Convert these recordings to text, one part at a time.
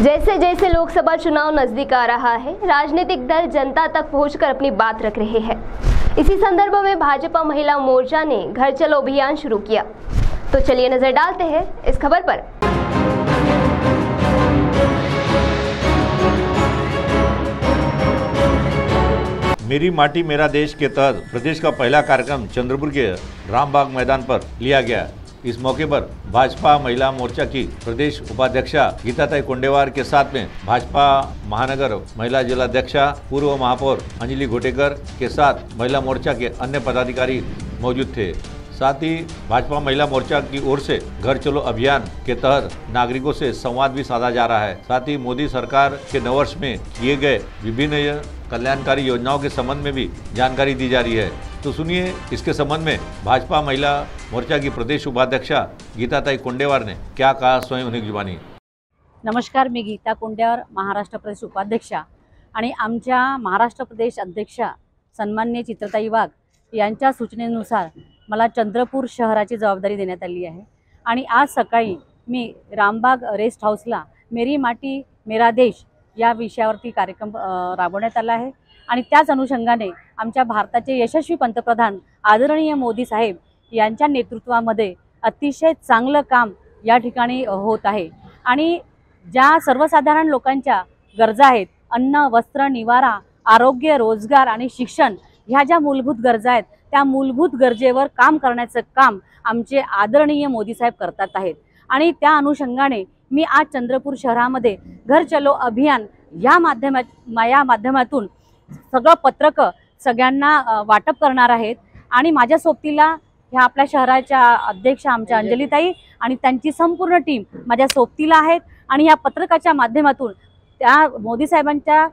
जैसे जैसे लोकसभा चुनाव नजदीक आ रहा है, राजनीतिक दल जनता तक पहुंचकर अपनी बात रख रहे हैं। इसी संदर्भ में भाजपा महिला मोर्चा ने घर चलो अभियान शुरू किया। तो चलिए नजर डालते हैं इस खबर पर। मेरी माटी मेरा देश के तहत प्रदेश का पहला कार्यक्रम चंद्रपुर के रामबाग मैदान पर लिया गया। इस मौके पर भाजपा महिला मोर्चा की प्रदेश उपाध्यक्षा गीताताई कोंडेवार के साथ में भाजपा महानगर महिला जिलाध्यक्षा पूर्व महापौर अंजलि घोटेकर के साथ महिला मोर्चा के अन्य पदाधिकारी मौजूद थे। साथ ही भाजपा महिला मोर्चा की ओर से घर चलो अभियान के तहत नागरिकों से संवाद भी साधा जा रहा है। साथ ही मोदी सरकार के नववर्ष में किए गए विभिन्न कल्याणकारी योजनाओं के संबंध में भी जानकारी दी जा रही है। तो सुनिए इसके संबंध में भाजपा महिला मोर्चा की प्रदेश उपाध्यक्षा गीताताई कोंडेवार ने क्या कहा, स्वयं उन्हीं की जुबानी। नमस्कार, मी गीता कोंडेवार, महाराष्ट्र प्रदेश उपाध्यक्षा आणि आमच्या महाराष्ट्र प्रदेश अध्यक्षा सन्माननीय चित्रताई वाघ यांच्या सूचनेनुसार मला चंद्रपूर शहराची जबाबदारी देण्यात आली आहे। आणि आज सकाळी मी रामबाग रेस्ट हाऊसला मेरी माटी मेरा देश या विषयावरती कार्यक्रम राबवण्यात आला आहे। आणि त्याच अनुषंगाने आमच्या भारताचे यशस्वी पंतप्रधान आदरणीय मोदी साहेब यांच्या नेतृत्वामध्ये अतिशय चांगलं काम या ठिकाणी होत आहे। आणि ज्या सर्वसाधारण लोकांच्या गरजा आहेत, अन्न, वस्त्र, निवारा, आरोग्य, रोजगार आणि शिक्षण ह्या ज्या मूलभूत गरजा आहेत, त्या मूलभूत गरजेवर काम करण्याचं काम आमचे आदरणीय मोदी साहेब करतात आहेत। आणि त्या अनुषंगाने मी आज चंद्रपूर शहरामध्ये घर चलो अभियान या माध्यमातून सगळं पत्रक सगळ्यांना वाटप करणार आहेत। आणि माझ्या सोबतीला ह्या आपल्या शहराच्या अध्यक्षा आमच्या अंजलीताई आणि त्यांची संपूर्ण टीम माझ्या सोबतीला आहेत। आणि या पत्रकाच्या माध्यमातून त्या मोदी साहेबांच्या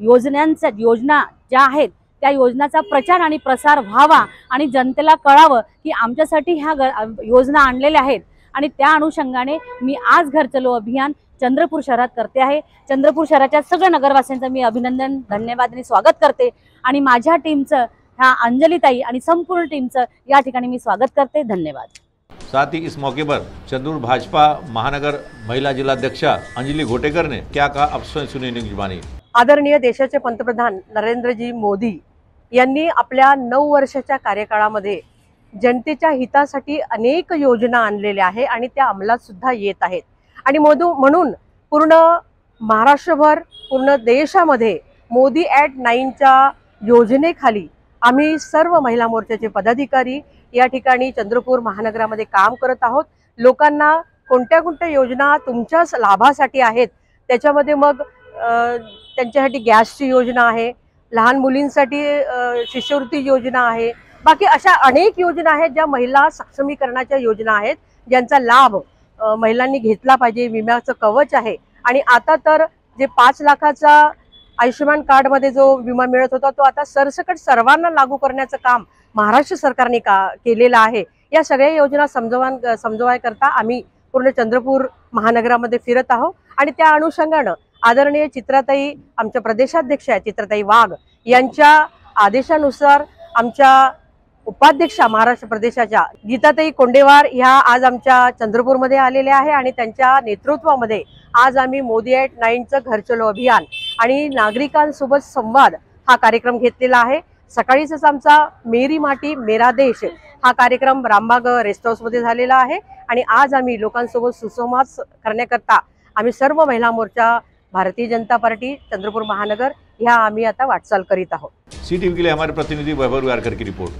योजना ज्या आहेत त्या योजनाचा प्रचार आणि प्रसार व्हावा आणि जनतेला कळावं की आमच्यासाठी ह्या योजना आणलेल्या आहेत। आणि त्या अनुषंगाने मी आज घर चलो अभियान चंद्रपूर शहरात करते आहे। चंद्रपूर शहराच्या सगळ्या नगरवासियांचं मी अभिनंदन, धन्यवाद आणि स्वागत करते। आणि माझ्या टीमचं, ह्या अंजलीताई आणि संपूर्ण टीमचं या ठिकाणी मी स्वागत करते। धन्यवाद। साथ ही इस मौके पर चंद्रपुर भाजपा महानगर महिला जिलाध्यक्षा अंजलि घोटेकर ने क्या कहा, अब स्वयं सुनिए उन्हीं की जुबानी। आदरणीय देशाचे पंतप्रधान नरेंद्रजी मोदी यांनी आपल्या 9 वर्षाच्या कार्यकाळामध्ये जनतेच्या हितासाठी अनेक योजना आणलेल्या आहेत आणि त्या अंमलात सुद्धा येत आहेत। आणि म्हणून पूर्ण महाराष्ट्रभर, पूर्ण देशामध्ये मोदी ॲट 9च्या योजनेखाली आम्ही सर्व महिला मोर्चाचे पदाधिकारी या ठिकाणी चंद्रपूर महानगरामध्ये काम करत आहोत। लोकांना कोणत्या योजना तुमच्या लाभासाठी आहेत, त्याच्यामध्ये मग त्यांच्यासाठी गॅसची योजना आहे, लहान मुलींसाठी शिष्यवृत्ती योजना आहे, बाकी अशा अनेक योजना आहेत ज्या महिला सक्षमीकरणाच्या योजना आहेत, ज्यांचा लाभ महिलांनी घेतला पाहिजे। विम्याचं कवच आहे। आणि आता तर जे 5 लाखाचा आयुष्यमान कार्डमध्ये जो विमा मिळत होता तो आता सरसकट सर्वांना लागू करण्याचं काम महाराष्ट्र सरकारने केलेलं आहे। या सगळ्या योजना समजवायकरता आम्ही पूर्ण चंद्रपूर महानगरामध्ये फिरत आहोत। आणि त्या अनुषंगानं आदरणीय चित्रताई, आमच्या प्रदेशाध्यक्ष चित्रताई वाघ यांच्या आदेशानुसार आमच्या उपाध्यक्षा महाराष्ट्र प्रदेशाच्या गीताताई कोंडेवार ह्या आज आमच्या चंद्रपूरमध्ये आलेल्या आहे। आणि त्यांच्या नेतृत्वामध्ये आज आम्ही मोदी ॲट 9चं घर चलो अभियान आणि नागरिकांसोबत संवाद हा कार्यक्रम घेतलेला आहे। सकाळीच आमचा मेरी माटी मेरा देश हा कार्यक्रम रामबाग रेस्ट हाऊसमध्ये झालेला आहे। आणि आज आम्ही लोकांसोबत सुसंवाद करण्याकरता आम्ही सर्व महिला मोर्चा, भारतीय जनता पार्टी चंद्रपूर महानगर ह्या आम्ही आता वाटचाल करीत आहोत। CTV के लिए हमारे प्रतिनिधि वैभव वारकर की रिपोर्ट।